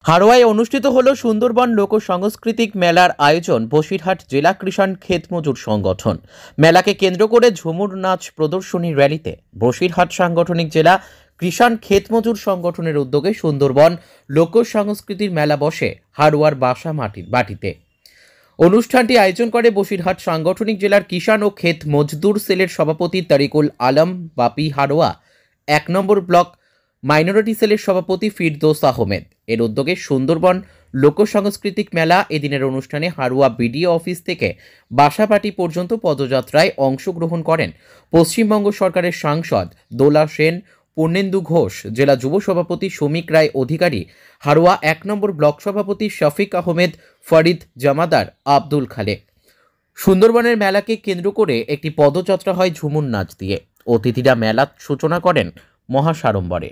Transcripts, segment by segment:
হাড়োয়ায় অনুষ্ঠিত হলো সুন্দরবন লোক সাংস্কৃতিক মেলার আয়োজন বসিরহাট জেলা কৃষাণ ক্ষেত মজুর সংগঠন। মেলাকে কেন্দ্র করে ঝুমুর নাচ প্রদর্শনী র্যালিতে বসিরহাট সাংগঠনিক জেলা কৃষাণ ক্ষেত মজুর সংগঠনের উদ্যোগে সুন্দরবন লোক সংস্কৃতির মেলা বসে হাড়োয়ার বাসা বাটিতে। অনুষ্ঠানটি আয়োজন করে বসিরহাট সাংগঠনিক জেলার কিষাণ ও ক্ষেত মজদুর সেলের সভাপতি তরিকুল আলম বাপি, হাড়োয়া 1 নম্বর ব্লক মাইনরিটি সেলের সভাপতি ফিরদৌস আহমেদ। এর উদ্যোগে সুন্দরবন লোক সাংস্কৃতিক মেলা এদিনের অনুষ্ঠানে হাড়োয়া বিডিও অফিস থেকে বাসাপাটি পর্যন্ত পদযাত্রায় অংশগ্রহণ করেন পশ্চিমবঙ্গ সরকারের সাংসদ দোলা সেন, পূর্ণেন্দু ঘোষ, জেলা যুব সভাপতি শ্রমিক রায় অধিকারী, হাড়োয়া 1 নম্বর ব্লক সভাপতি শফিক আহমেদ, ফরিদ জামাদার, আব্দুল খালেক। সুন্দরবনের মেলাকে কেন্দ্র করে একটি পদযাত্রা হয় ঝুমুর নাচ দিয়ে। অতিথিরা মেলার সূচনা করেন মহাসাড়ম্বরে।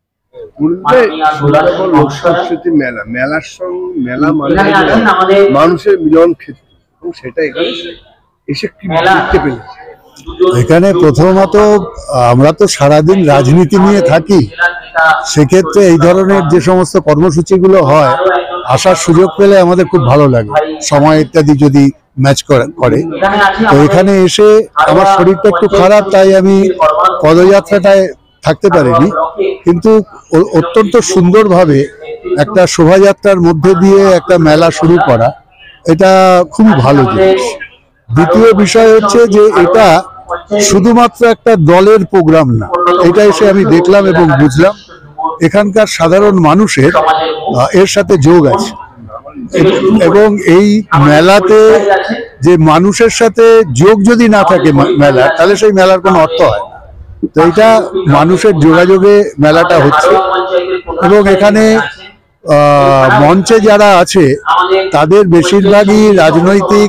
মানুষের মিলন ক্ষেত্র, সেটা এখানে এসে কি দেখতে পেলে? এখানে প্রথমত আমরা তো সারাদিন রাজনীতি নিয়ে থাকি, সেক্ষেত্রে এই ধরনের যে সমস্ত কর্মসূচিগুলো হয় আসার সুযোগ পেলে আমাদের খুব ভালো লাগে, সময় ইত্যাদি যদি ম্যাচ করে। তো এখানে এসে আমার শরীরটা একটু খারাপ, তাই আমি পদযাত্রাটায় থাকতে পারিনি, কিন্তু অত্যন্ত সুন্দরভাবে একটা শোভাযাত্রার মধ্যে দিয়ে একটা মেলা শুরু করা, এটা খুবই ভালো জিনিস। দ্বিতীয় বিষয় হচ্ছে যে এটা শুধুমাত্র একটা দলের প্রোগ্রাম না, এটা এসে আমি দেখলাম এবং বুঝলাম এখানকার সাধারণ মানুষের এর সাথে যোগ আছে, এবং এই মেলাতে যে মানুষের সাথে যোগ যদি না থাকে মেলার, তাহলে সেই মেলার কোনো অর্থ হয় না। তো এটা মানুষের যোগাযোগে মেলাটা হচ্ছে, এবং এখানে মঞ্চে যারা আছে তাদের বেশিরভাগই রাজনৈতিক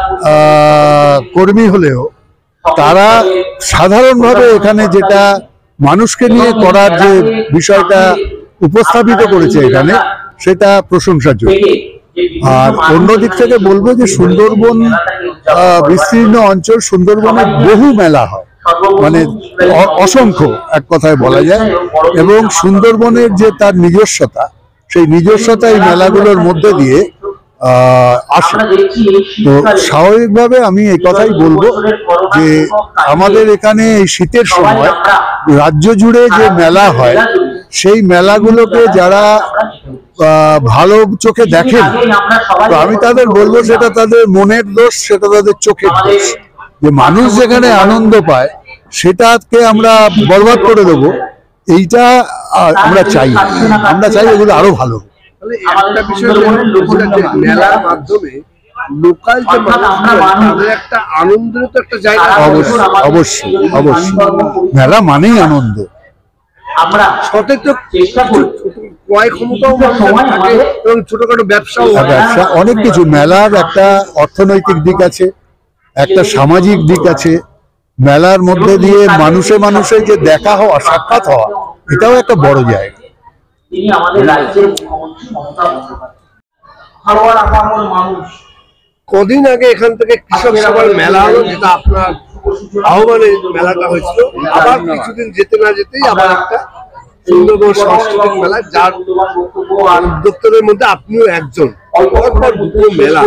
কর্মী হলেও তারা সাধারণভাবে এখানে যেটা মানুষকে নিয়ে করার যে বিষয়টা উপস্থাপিত করেছে এখানে, সেটা প্রশংসার যোগ্য। আর অন্যদিক থেকে বলবো যে সুন্দরবন বিস্তীর্ণ অঞ্চল, সুন্দরবনে বহু মেলা হয়, মানে অসংখ্য এক কথায় বলা যায়, এবং সুন্দরবনের যে তার নিজস্বতা, সেই নিজস্বতা এই মেলাগুলোর মধ্যে দিয়ে আসে। তো স্বাভাবিকভাবে আমি এই কথাই বলবো যে আমাদের এখানে এই শীতের সময় রাজ্য জুড়ে যে মেলা হয়, সেই মেলাগুলোকে যারা ভালো চোখে দেখেন, তো আমি তাদের বলবো সেটা তাদের মনের দোষ, সেটা তাদের চোখের দোষ। যে মানুষ যেখানে আনন্দ পায় সেটাকে আমরা বরবাদ করে দেবো, এইটা আমরা চাই। আমরা চাই এগুলো আরো ভালো। একটা বিষয় মেলার মাধ্যমে লোকাল যে মানুষদের একটা আনন্দের তো একটা জায়গা, অবশ্যই মেলা মানেই আনন্দ। সঠিক তো ক্রয় ক্ষমতাও থাকে এবং ছোটখাটো ব্যবসা, অনেক কিছু। মেলার একটা অর্থনৈতিক দিক আছে, একটা সামাজিক দিক আছে। মেলার মধ্যে দিয়ে মানুষে মানুষের যে দেখা হওয়া, সাক্ষাৎ হওয়া, এটাও একটা বড় জায়গা। তিনি আমাদের রাজ্যের মুখ্যমন্ত্রী মমতা বন্দ্যোপাধ্যায়। কদিন আগে এখান থেকে কৃষক সভার মেলা হলো, যেটা আপনার আহ্বানে মেলাটা হয়েছিল। আবার কিছুদিন যেতে না যেতেই আবার একটা সুন্দরবন সাংস্কৃতিক মেলা, যার উদ্যোক্তাদের মধ্যে আপনিও একজন। মেলা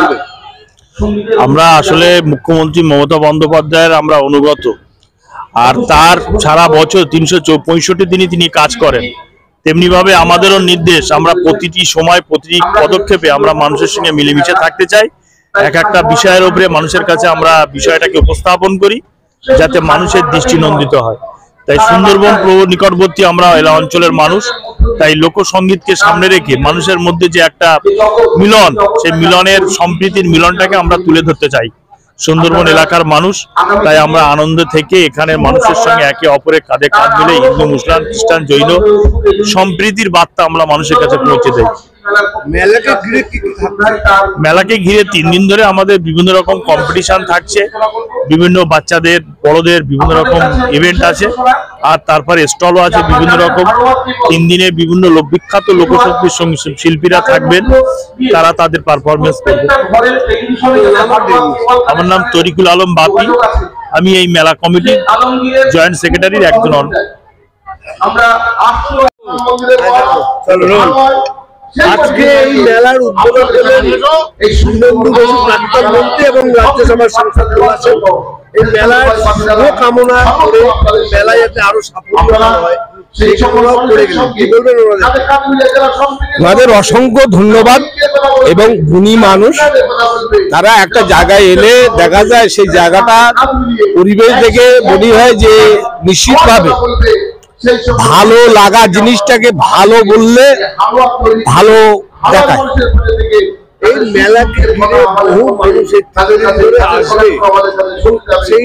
আমরা আসলে মুখ্যমন্ত্রী মমতা বন্দ্যোপাধ্যায়ের আমরা অনুগত, আর তার সারা বছর 365 দিনই তিনি কাজ করেন। তেমনি ভাবে আমাদেরও নির্দেশ, আমরা প্রতিটি সময় প্রতিটি পদক্ষেপে আমরা মানুষের সঙ্গে মিলেমিশে থাকতে চাই। এক একটা বিষয়ের উপরে মানুষের কাছে আমরা বিষয়টাকে উপস্থাপন করি যাতে মানুষের দৃষ্টি নন্দিত হয়। তাই সুন্দরবন নিকটবর্তী আমরা এলা অঞ্চলের মানুষ, তাই লোকসঙ্গীতকে সামনে রেখে মানুষের মধ্যে যে একটা মিলন, সেই মিলনের সম্প্রীতির মিলনটাকে আমরা তুলে ধরতে চাই সুন্দরবন এলাকার মানুষ। তাই আমরা আনন্দ থেকে এখানে মানুষের সঙ্গে একে অপরের কাঁধে কাঁধ মিলে হিন্দু, মুসলমান, খ্রিস্টান, জৈন সম্প্রীতির বার্তা আমরা মানুষের কাছে পৌঁছে দেই। মেলাকে ঘিরে 3 দিন ধরে আমাদের বিভিন্ন রকম কম্পিটিশন থাকছে, বিভিন্ন বাচ্চাদের, বড়দের বিভিন্ন রকম ইভেন্ট আছে, আর তারপরে স্টলও আছে বিভিন্ন রকম। 3 দিনে বিভিন্ন বিখ্যাত লোকসঙ্গীত শিল্পীরা থাকবেন, তারা তাদের পারফরমেন্স করবে। আমার নাম তরিকুল আলম বাপি, আমি এই মেলা কমিটির জয়েন্ট সেক্রেটারির একজন। আজকে এই মেলার উদ্বোধন করলেন শুভেন্দু বসু প্রাক্তন মন্ত্রী এবং রাজ্যসভার সাংসদ আছেন। এই মেলার শুভ কামনা করে মেলায় যাতে আরো সাফল্য হয় সেই কামনাও করে গেলেন। কি বলবেন ওনাদের অসংখ্য ধন্যবাদ। এবং গুণী মানুষ, তারা একটা জায়গায় এলে দেখা যায় সেই জায়গাটা পরিবেশ দেখে মনে হয় যে নিশ্চিতভাবে ভালো লাগা জিনিসটাকে ভালো বললে ভালো দেখায়। এই মেলাকে ঘিরে বহু মানুষ ধরে আসবে, সেই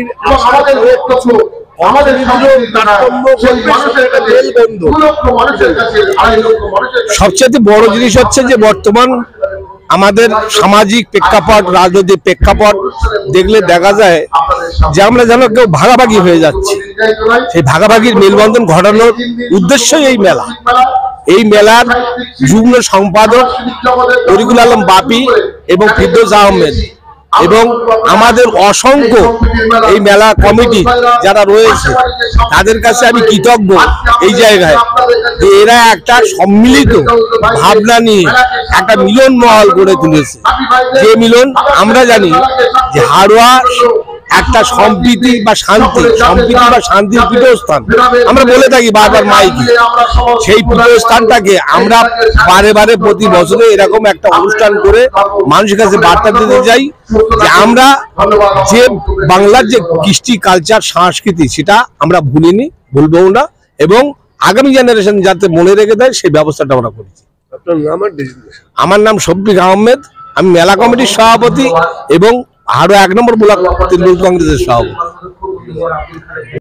সবচেয়ে বড় জিনিস হচ্ছে যে বর্তমান আমাদের সামাজিক প্রেক্ষাপট, রাজনৈতিক প্রেক্ষাপট দেখলে দেখা যায় যে আমরা যেন কেউ ভাগাভাগি হয়ে যাচ্ছে। সেই ভাগাভাগির মেলবন্ধন ঘটানোর উদ্দেশ্যই এই মেলা। এই মেলার যুগ্ম সম্পাদক তরিকুল আলম বাপি এবং ফিরদৌস আহমেদ এবং আমাদের অসংখ্য এই মেলা কমিটি যারা রয়েছে তাদের কাছে আমি কৃতজ্ঞ এই জায়গায় যে এরা একটা সম্মিলিত ভাবনা নিয়ে একটা মিলন মহল গড়ে তুলেছে। যে মিলন আমরা জানি যে হাড়োয়া একটা সম্প্রীতি বা শান্তির পীঠস্থান আমরা বলে থাকি বারবার মাইকে। সেই পীঠস্থানটাকে আমরা বারে বারে প্রতি বছরে এরকম একটা অনুষ্ঠান করে মানুষের কাছে বার্তা দিতে চাই যে আমরা যে বাংলার যে কৃষ্টি কালচার সংস্কৃতি সেটা আমরা ভুলিনি, ভুলবও না, এবং আগামী জেনারেশন যাতে মনে রেখে দেয় সেই ব্যবস্থাটা আমরা করেছি। আমার নাম শফিক আহমেদ, আমি মেলা কমিটির সভাপতি এবং আরো 1 নম্বর ব্লক তৃণমূল কংগ্রেসের সভাপতি।